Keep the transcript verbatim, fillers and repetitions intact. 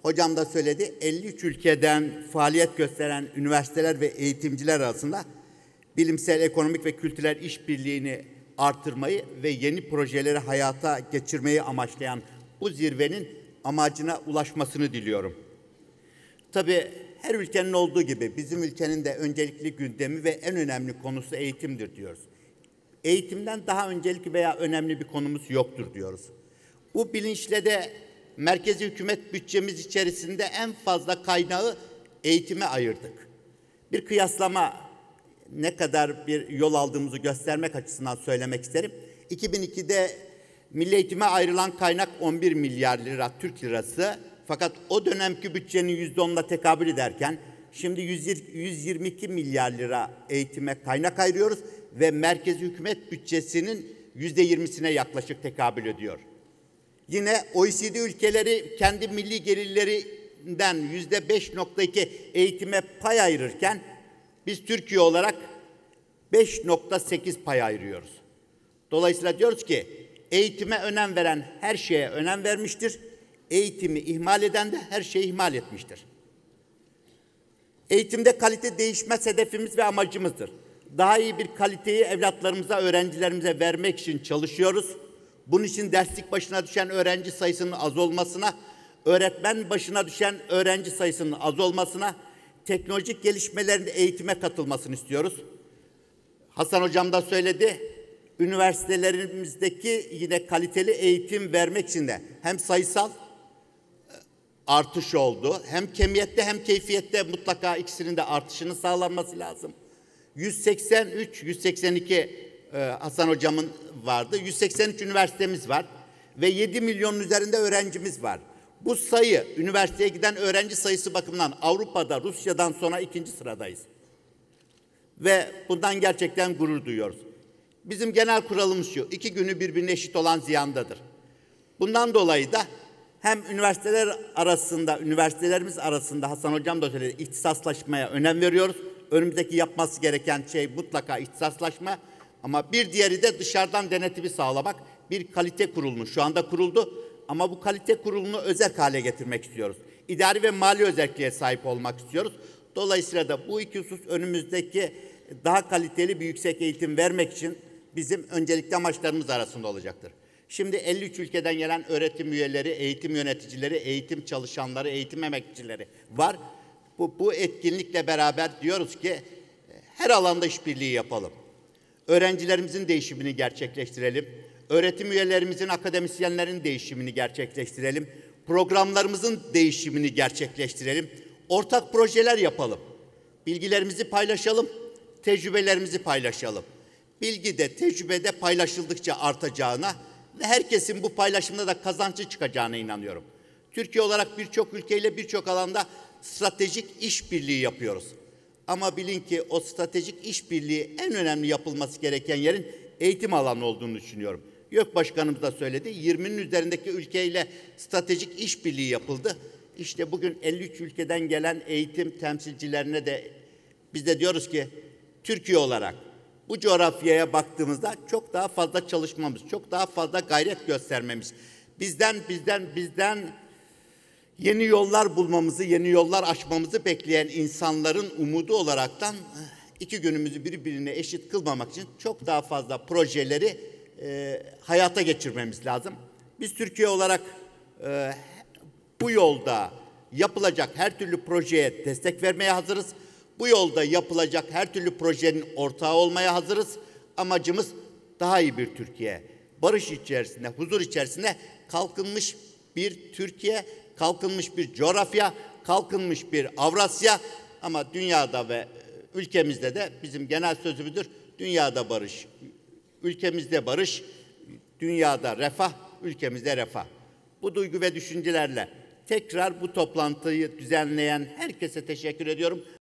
hocam da söyledi, elli üç ülkeden faaliyet gösteren üniversiteler ve eğitimciler arasında bilimsel, ekonomik ve kültürel işbirliğini artırmayı ve yeni projeleri hayata geçirmeyi amaçlayan bu zirvenin amacına ulaşmasını diliyorum. Tabii her ülkenin olduğu gibi bizim ülkenin de öncelikli gündemi ve en önemli konusu eğitimdir diyoruz. Eğitimden daha öncelikli veya önemli bir konumuz yoktur diyoruz. Bu bilinçle de merkezi hükümet bütçemiz içerisinde en fazla kaynağı eğitime ayırdık. Bir kıyaslama, ne kadar bir yol aldığımızı göstermek açısından söylemek isterim. iki bin ikide milli eğitime ayrılan kaynak on bir milyar lira Türk lirası. Fakat o dönemki bütçenin yüzde onuna tekabül ederken şimdi yüz yirmi iki milyar lira eğitime kaynak ayırıyoruz ve merkezi hükümet bütçesinin yüzde yirmisine yaklaşık tekabül ediyor. Yine O E C D ülkeleri kendi milli gelirlerinden yüzde beş nokta iki eğitime pay ayırırken biz Türkiye olarak beş nokta sekiz pay ayırıyoruz. Dolayısıyla diyoruz ki eğitime önem veren her şeye önem vermiştir. Eğitimi ihmal eden de her şeyi ihmal etmiştir. Eğitimde kalite değişmez hedefimiz ve amacımızdır. Daha iyi bir kaliteyi evlatlarımıza, öğrencilerimize vermek için çalışıyoruz. Bunun için derslik başına düşen öğrenci sayısının az olmasına, öğretmen başına düşen öğrenci sayısının az olmasına, teknolojik gelişmelerin eğitime katılmasını istiyoruz. Hasan hocam da söyledi, üniversitelerimizdeki yine kaliteli eğitim vermek için de hem sayısal artış oldu, hem kemiyette hem keyfiyette mutlaka ikisinin de artışını sağlanması lazım. yüz seksen üç, yüz seksen iki e, Hasan hocamın vardı. yüz seksen üç üniversitemiz var ve yedi milyonun üzerinde öğrencimiz var. Bu sayı, üniversiteye giden öğrenci sayısı bakımından Avrupa'da Rusya'dan sonra ikinci sıradayız. Ve bundan gerçekten gurur duyuyoruz. Bizim genel kuralımız şu, iki günü birbirine eşit olan ziyandadır. Bundan dolayı da hem üniversiteler arasında, üniversitelerimiz arasında Hasan hocam da söyledi, ihtisaslaşmaya önem veriyoruz. Önümüzdeki yapması gereken şey mutlaka ihtisaslaşma. Ama bir diğeri de dışarıdan denetimi sağlamak. Bir kalite kurulunu şu anda kuruldu. Ama bu kalite kurulunu özerk hale getirmek istiyoruz. İdari ve mali özerkliğe sahip olmak istiyoruz. Dolayısıyla da bu iki husus önümüzdeki daha kaliteli bir yüksek eğitim vermek için bizim öncelikli amaçlarımız arasında olacaktır. Şimdi elli üç ülkeden gelen öğretim üyeleri, eğitim yöneticileri, eğitim çalışanları, eğitim emekçileri var. Bu, bu etkinlikle beraber diyoruz ki her alanda işbirliği yapalım. Öğrencilerimizin değişimini gerçekleştirelim. Öğretim üyelerimizin, akademisyenlerin değişimini gerçekleştirelim. Programlarımızın değişimini gerçekleştirelim. Ortak projeler yapalım. Bilgilerimizi paylaşalım, tecrübelerimizi paylaşalım. Bilgi de, tecrübe de paylaşıldıkça artacağına ve herkesin bu paylaşımda da kazançlı çıkacağına inanıyorum. Türkiye olarak birçok ülkeyle birçok alanda stratejik işbirliği yapıyoruz. Ama bilin ki o stratejik işbirliği en önemli yapılması gereken yerin eğitim alanı olduğunu düşünüyorum. YÖK Başkanımız da söyledi, yirminin üzerindeki ülkeyle stratejik işbirliği yapıldı. İşte bugün elli üç ülkeden gelen eğitim temsilcilerine de biz de diyoruz ki Türkiye olarak bu coğrafyaya baktığımızda çok daha fazla çalışmamız, çok daha fazla gayret göstermemiz, bizden bizden bizden yeni yollar bulmamızı, yeni yollar açmamızı bekleyen insanların umudu olaraktan iki günümüzü birbirine eşit kılmamak için çok daha fazla projeleri e, hayata geçirmemiz lazım. Biz Türkiye olarak e, bu yolda yapılacak her türlü projeye destek vermeye hazırız. Bu yolda yapılacak her türlü projenin ortağı olmaya hazırız. Amacımız daha iyi bir Türkiye. Barış içerisinde, huzur içerisinde kalkınmış bir Türkiye, kalkınmış bir coğrafya, kalkınmış bir Avrasya. Ama dünyada ve ülkemizde de bizim genel sözümüzdür. Dünyada barış, ülkemizde barış, dünyada refah, ülkemizde refah. Bu duygu ve düşüncelerle tekrar bu toplantıyı düzenleyen herkese teşekkür ediyorum.